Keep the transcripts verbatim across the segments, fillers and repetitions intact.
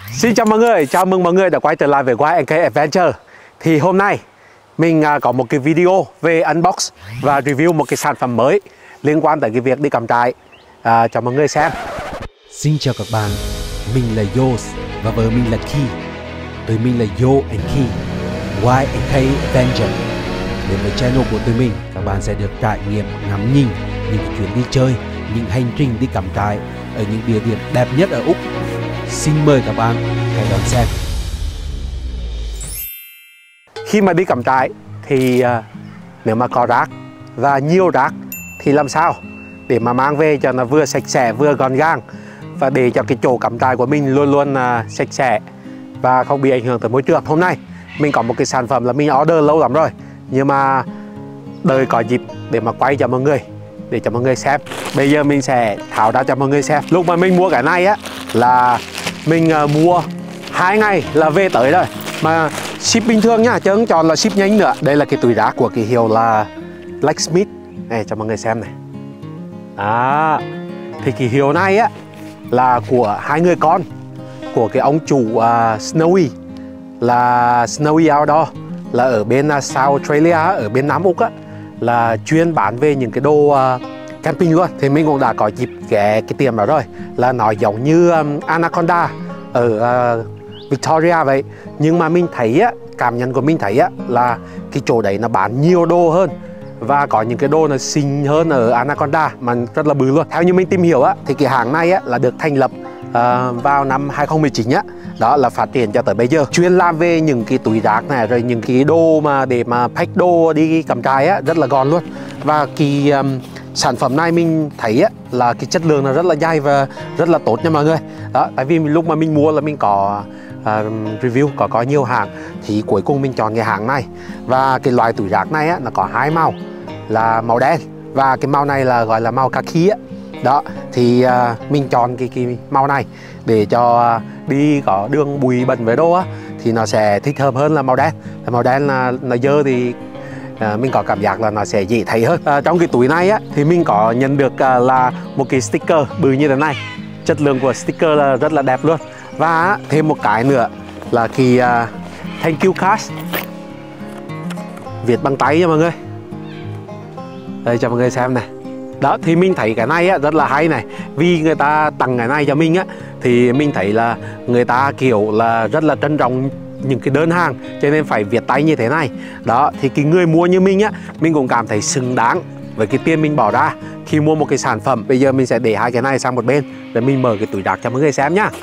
Xin chào mọi người, chào mừng mọi người đã quay trở lại với Y and K Adventure. Thì hôm nay mình có một cái video về unbox và review một cái sản phẩm mới liên quan tới cái việc đi cắm trại à, cho mọi người xem. Xin chào các bạn, mình là Yos và vợ mình là Ki. Tụi mình là Yo and Ki, Y and K Adventure. Đến với channel của tụi mình, các bạn sẽ được trải nghiệm ngắm nhìn những chuyến đi chơi, những hành trình đi cắm trại ở những địa điểm đẹp nhất ở Úc. Xin mời các bạn hãy đón xem. Khi mà đi cắm trại thì uh, nếu mà có rác và nhiều rác thì làm sao để mà mang về cho nó vừa sạch sẽ vừa gọn gàng và để cho cái chỗ cắm trại của mình luôn luôn uh, sạch sẽ và không bị ảnh hưởng tới môi trường. Hôm nay mình có một cái sản phẩm là mình order lâu lắm rồi, nhưng mà đợi có dịp để mà quay cho mọi người, để cho mọi người xem. Bây giờ mình sẽ tháo ra cho mọi người xem. Lúc mà mình mua cái này á là mình uh, mua hai ngày là về tới rồi, mà ship bình thường nhá, chứ không chọn là ship nhanh nữa. Đây là cái túi rác của cái hiệu là Blacksmith này, cho mọi người xem này. Đó, thì cái hiệu này á là của hai người con của cái ông chủ uh, Snowy, là Snowy Outdoor, là ở bên uh, South Australia, ở bên Nam Úc á, là chuyên bán về những cái đồ uh, camping luôn. Thì mình cũng đã có dịp ghé cái tiệm đó rồi, là nó giống như um, Anaconda ở uh, Victoria vậy. Nhưng mà mình thấy á, cảm nhận của mình thấy á là cái chỗ đấy nó bán nhiều đồ hơn và có những cái đồ nó xinh hơn ở Anaconda mà rất là bự luôn. Theo như mình tìm hiểu á thì cái hàng này á là được thành lập uh, vào năm hai không một chín á, đó là phát triển cho tới bây giờ, chuyên làm về những cái túi rác này, rồi những cái đồ mà để mà pack đồ đi cắm trại á, rất là gọn luôn. Và cái um, sản phẩm này mình thấy á là cái chất lượng nó rất là dai và rất là tốt nha mọi người. Đó, tại vì lúc mà mình mua là mình có uh, review, có có nhiều hàng thì cuối cùng mình chọn cái hàng này. Và cái loại túi rác này á nó có hai màu, là màu đen và cái màu này là gọi là màu kaki á. Đó, thì uh, mình chọn cái, cái màu này để cho uh, đi có đường bụi bẩn với đồ á thì nó sẽ thích hợp hơn là màu đen. Màu đen là nó dơ thì À, mình có cảm giác là nó sẽ dễ thấy hơn. À, trong cái túi này á thì mình có nhận được à, là một cái sticker bự như thế này. Chất lượng của sticker là rất là đẹp luôn. Và thêm một cái nữa là cái uh, thank you card viết bằng tay nha mọi người. Đây cho mọi người xem này. Đó, thì mình thấy cái này á, rất là hay này. Vì người ta tặng cái này cho mình á thì mình thấy là người ta kiểu là rất là trân trọng những cái đơn hàng, cho nên phải viết tay như thế này. Đó, thì cái người mua như mình á, mình cũng cảm thấy xứng đáng với cái tiền mình bỏ ra khi mua một cái sản phẩm. Bây giờ mình sẽ để hai cái này sang một bên rồi mình mở cái túi rác cho mọi người xem nhá.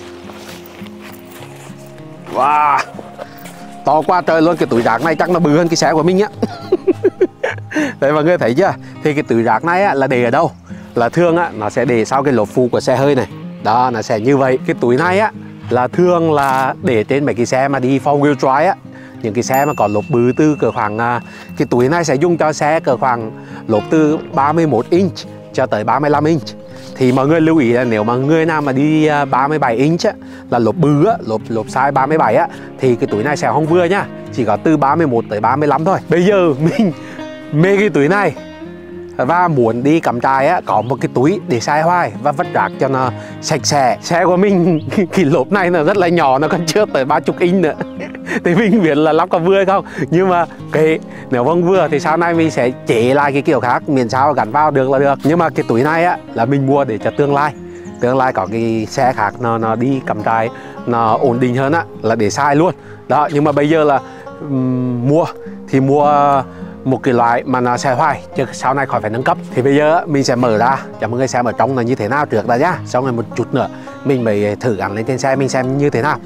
Wow, to quá trời luôn. Cái túi rác này chắc nó bự hơn cái xe của mình á. Đấy mọi người thấy chưa? Thì cái túi rác này á, là để ở đâu? Là thường á, nó sẽ để sau cái lốp phụ của xe hơi này. Đó, nó sẽ như vậy. Cái túi này á là thường là để trên mấy cái xe mà đi four wheel drive á, những cái xe mà có lốp bự từ cỡ khoảng, cái túi này sẽ dùng cho xe cỡ khoảng lốp từ ba mươi mốt inch cho tới ba mươi lăm inch. Thì mọi người lưu ý là nếu mà người nào mà đi ba mươi bảy inch á, là lốp bự á, lốp lốp size ba mươi bảy á, thì cái túi này sẽ không vừa nhá, chỉ có từ ba mươi mốt tới ba mươi lăm thôi. Bây giờ mình mê cái túi này và muốn đi cắm trại á, có một cái túi để xài hoài và vứt rác cho nó sạch sẽ. Xe của mình cái lốp này nó rất là nhỏ, nó còn chưa tới ba mươi inch nữa. Thì mình biết là lắp có vừa hay không, nhưng mà cái nếu không vừa thì sau này mình sẽ chế lại cái kiểu khác, miễn sao gắn vào được là được. Nhưng mà cái túi này á là mình mua để cho tương lai tương lai có cái xe khác nó nó đi cắm trại nó ổn định hơn á, là để xài luôn. Đó, nhưng mà bây giờ là um, mua thì mua một cái loại mà nó xài hoài, chứ sau này khỏi phải nâng cấp. Thì bây giờ mình sẽ mở ra cho mọi người xem ở trong là như thế nào trước đã nhá. Xong rồi một chút nữa mình mới thử gắn lên trên xe mình xem như thế nào.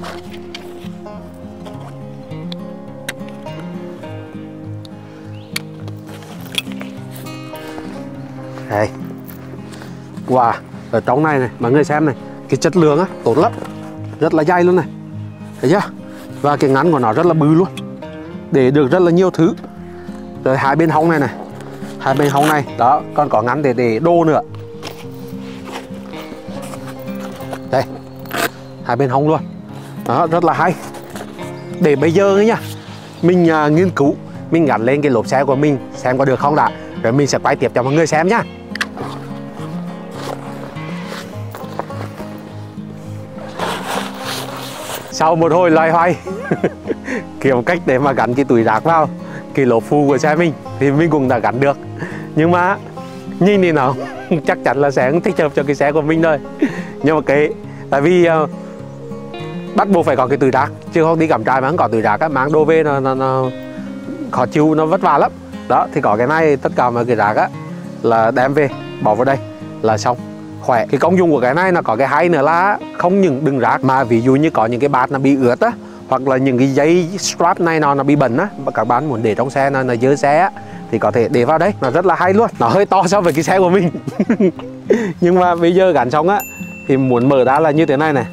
Đây. Wow, ở trong này này mọi người xem này, cái chất lượng á tốt lắm, rất là dai luôn này, thấy chưa? Và cái ngắn của nó rất là bự luôn, để được rất là nhiều thứ. Rồi hai bên hông này này, hai bên hông này đó, còn có ngắn để để đồ nữa. Đây, hai bên hông luôn, đó rất là hay. Để bây giờ ấy nhá, mình uh, nghiên cứu, mình gắn lên cái lốp xe của mình xem có được không đã, rồi mình sẽ quay tiếp cho mọi người xem nhá. Sau một hồi loay hoay kiếm cách để mà gắn cái túi rác vào cái lốp phụ của xe mình thì mình cũng đã gắn được. Nhưng mà nhìn thì nào chắc chắn là sẽ không thích hợp cho cái xe của mình thôi. Nhưng mà cái tại vì uh, bắt buộc phải có cái túi rác, chứ không đi cắm trại mà không có túi rác á, mang đồ về nó, nó, nó khó chịu, nó vất vả lắm. Đó thì có cái này, tất cả mọi cái rác á là đem về bỏ vào đây là xong, khỏe. Cái công dụng của cái này là có cái hay nữa là không những đựng rác mà ví dụ như có những cái bát nó bị ướt á, hoặc là những cái dây strap này nó nó bị bẩn á, mà các bạn muốn để trong xe nó nó dơ xe á, thì có thể để vào đấy, nó rất là hay luôn. Nó hơi to so với cái xe của mình nhưng mà bây giờ gắn xong á thì muốn mở ra là như thế này này.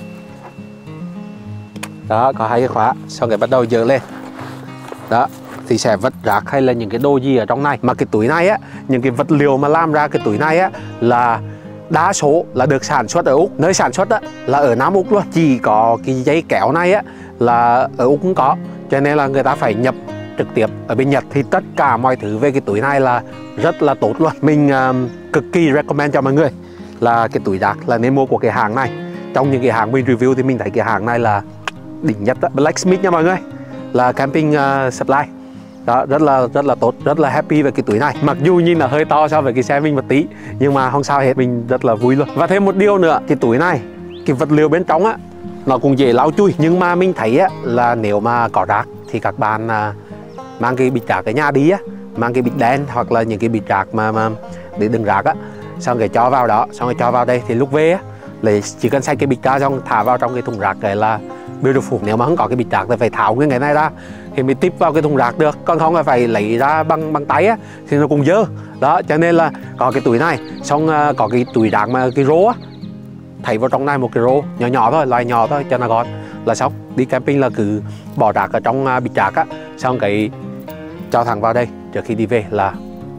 Đó, có hai cái khóa, xong rồi bắt đầu dỡ lên. Đó, thì sẽ vứt rác hay là những cái đồ gì ở trong này. Mà cái túi này á, những cái vật liệu mà làm ra cái túi này á là đa số là được sản xuất ở Úc. Nơi sản xuất á là ở Nam Úc luôn. Chỉ có cái dây kéo này á là ở Úc cũng có, cho nên là người ta phải nhập trực tiếp ở bên Nhật. Thì tất cả mọi thứ về cái túi này là rất là tốt luôn. Mình um, cực kỳ recommend cho mọi người là cái túi rác là nên mua của cái hàng này. Trong những cái hàng mình review thì mình thấy cái hàng này là đỉnh nhất đó. Blacksmith nha mọi người, là camping uh, supply. Đó, rất là rất là tốt, rất là happy về cái túi này. Mặc dù nhìn là hơi to so với cái xe mình một tí, nhưng mà không sao hết, mình rất là vui luôn. Và thêm một điều nữa, cái túi này, cái vật liệu bên trong á nó cũng dễ lau chùi. Nhưng mà mình thấy á là nếu mà có rác thì các bạn uh, mang cái bịch rác ở nhà đi á, mang cái bịch đen hoặc là những cái bịch rác mà, mà để đựng rác á, xong rồi cho vào đó, xong rồi cho vào đây thì lúc về á, lấy chỉ cần xách cái bịch ra xong thả vào trong cái thùng rác cái là beautiful. Nếu mà không có cái bịch rác thì phải tháo nguyên cái này ra thì mới tiếp vào cái thùng rác được, còn không là phải lấy ra bằng bằng tay á thì nó cũng dơ. Đó, cho nên là có cái túi này, xong uh, có cái túi rác mà cái rô á, thảy vào trong này một cái rô nhỏ nhỏ thôi, loại nhỏ thôi cho nó gọn là xong. Đi camping là cứ bỏ rác ở trong uh, bịch rác á, xong cái cho thẳng vào đây trước khi đi về là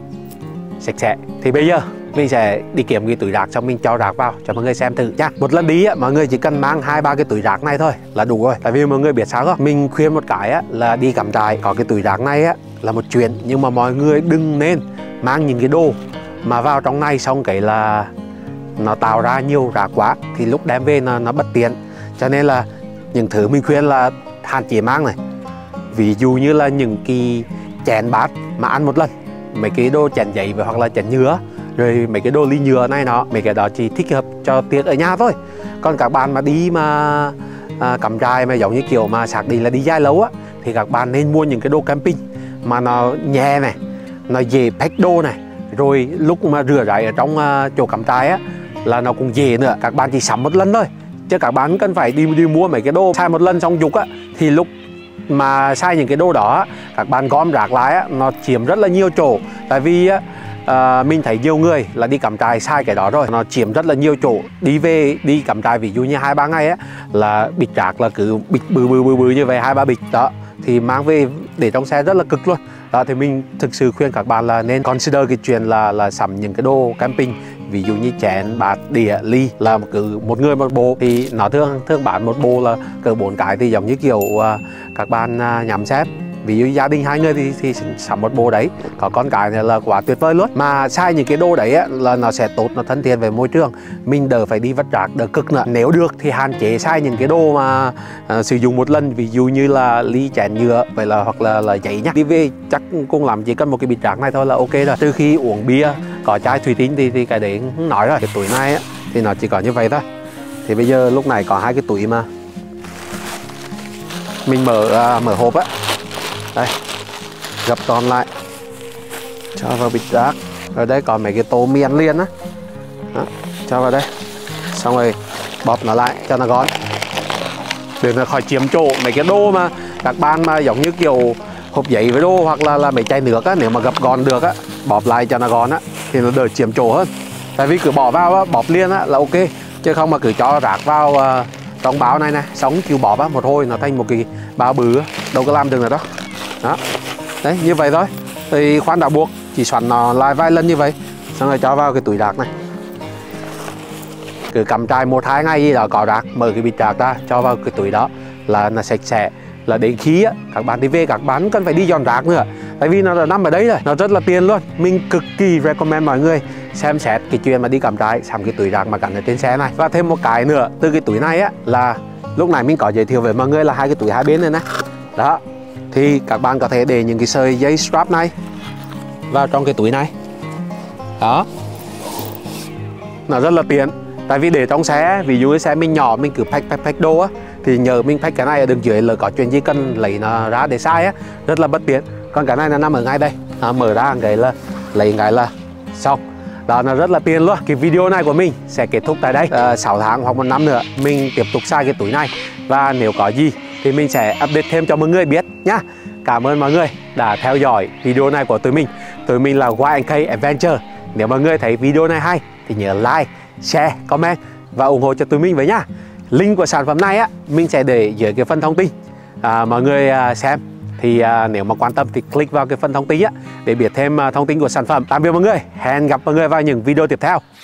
sạch sẽ. Thì bây giờ mình sẽ đi kiếm cái túi rác xong mình cho rác vào cho mọi người xem thử nha. Một lần đi á, mọi người chỉ cần mang hai ba cái túi rác này thôi là đủ rồi. Tại vì mọi người biết sao không? Mình khuyên một cái á là đi cắm trại có cái túi rác này á là một chuyện, nhưng mà mọi người đừng nên mang những cái đồ mà vào trong này xong cái là nó tạo ra nhiều rác quá thì lúc đem về nó nó bất tiện. Cho nên là những thứ mình khuyên là hạn chế mang này. Ví dụ như là những cái chén bát mà ăn một lần, mấy cái đồ chén giấy hoặc là chén nhựa, rồi mấy cái đồ ly nhựa này nó, mấy cái đó chỉ thích hợp cho tiệc ở nhà thôi. Còn các bạn mà đi mà à, cắm trại mà giống như kiểu mà xác định là đi dài lâu á, thì các bạn nên mua những cái đồ camping mà nó nhẹ này, nó dễ pack đồ này, rồi lúc mà rửa ráy ở trong uh, chỗ cắm trại á là nó cũng dễ nữa. Các bạn chỉ sắm một lần thôi, chứ các bạn cần phải đi đi mua mấy cái đồ xài một lần xong dục á, thì lúc mà xài những cái đồ đó các bạn gom rác lại á, nó chiếm rất là nhiều chỗ. Tại vì á, à, mình thấy nhiều người là đi cắm trại xài cái đó rồi, nó chiếm rất là nhiều chỗ. Đi về đi cắm trại ví dụ như hai ba ngày á là bịch rác là cứ bịch bự bự bự bự như vậy, hai ba bịch đó thì mang về để trong xe rất là cực luôn. Đó thì mình thực sự khuyên các bạn là nên consider cái chuyện là là sắm những cái đồ camping, ví dụ như chén, bát, đĩa, ly là cứ một người một bộ, thì nó thường thường bán một bộ là cỡ bốn cái, thì giống như kiểu uh, các bạn uh, nhắm xét. Ví dụ gia đình hai người thì, thì sắm một bộ đấy, có con cái này là quá tuyệt vời luôn. Mà xài những cái đồ đấy á, là nó sẽ tốt, nó thân thiện về môi trường, mình đỡ phải đi vất rác, đỡ cực nữa. Nếu được thì hạn chế xài những cái đồ mà uh, sử dụng một lần, ví dụ như là ly chén nhựa vậy là, hoặc là là giấy nhá. Đi về chắc cũng làm chỉ cần một cái bịch rác này thôi là ok rồi. Trừ khi uống bia có chai thủy tinh thì, thì cái đấy không nói rồi. Cái túi này á, thì nó chỉ có như vậy thôi. Thì bây giờ lúc này có hai cái túi mà mình mở uh, mở hộp á, đây gấp gọn lại cho vào bịch rác. Ở đây có mấy cái tô miên liền á, đó, cho vào đây, xong rồi bóp nó lại cho nó gọn để nó khỏi chiếm chỗ. Mấy cái đồ mà các bạn mà giống như kiểu hộp giấy với đồ hoặc là là mấy chai nước á, nếu mà gấp gọn được á, bóp lại cho nó gọn á thì nó đỡ chiếm chỗ hơn. Tại vì cứ bỏ vào á, bóp liền á là ok, chứ không mà cứ cho rác vào uh, trong báo này nè, sống kêu bóp á, một hồi nó thành một cái bao bự á, đâu có làm được nữa đó. Đó, đấy như vậy thôi. Thì khoan đã buộc, chỉ xoắn nó lại vài lần như vậy, xong rồi cho vào cái túi rác này. Cứ cắm trại một hai ngày gì đó có rác, mở cái bịch rác ra cho vào cái túi đó là nó sạch sẽ. Là đến khi á, các bạn đi về các bạn cần phải đi dọn rác nữa, tại vì nó đã nằm ở đấy rồi, nó rất là tiền luôn. Mình cực kỳ recommend mọi người xem xét cái chuyện mà đi cắm trại sắm cái túi rác mà gắn ở trên xe này. Và thêm một cái nữa từ cái túi này á là lúc này mình có giới thiệu với mọi người là hai cái túi hai bên này nè. Đó, thì các bạn có thể để những cái sợi dây strap này vào trong cái túi này. Đó, nó rất là tiện. Tại vì để trong xe, ví dụ xe mình nhỏ mình cứ pack pack pack đồ á, thì nhờ mình pack cái này ở đường dưới là có chuyện gì cần lấy nó ra để xài á, rất là bất tiện. Còn cái này là nằm ở ngay đây, à, mở ra cái là lấy cái là xong. Đó, nó rất là tiện luôn. Cái video này của mình sẽ kết thúc tại đây. à, sáu tháng hoặc một năm nữa mình tiếp tục xài cái túi này, và nếu có gì thì mình sẽ update thêm cho mọi người biết nhá. Cảm ơn mọi người đã theo dõi video này của tụi mình. Tụi mình là Y and K Adventure. Nếu mọi người thấy video này hay thì nhớ like, share, comment và ủng hộ cho tụi mình với nhá. Link của sản phẩm này á mình sẽ để dưới cái phần thông tin. à, Mọi người à, xem thì à, nếu mà quan tâm thì click vào cái phần thông tin á để biết thêm à, thông tin của sản phẩm. Tạm biệt mọi người, hẹn gặp mọi người vào những video tiếp theo.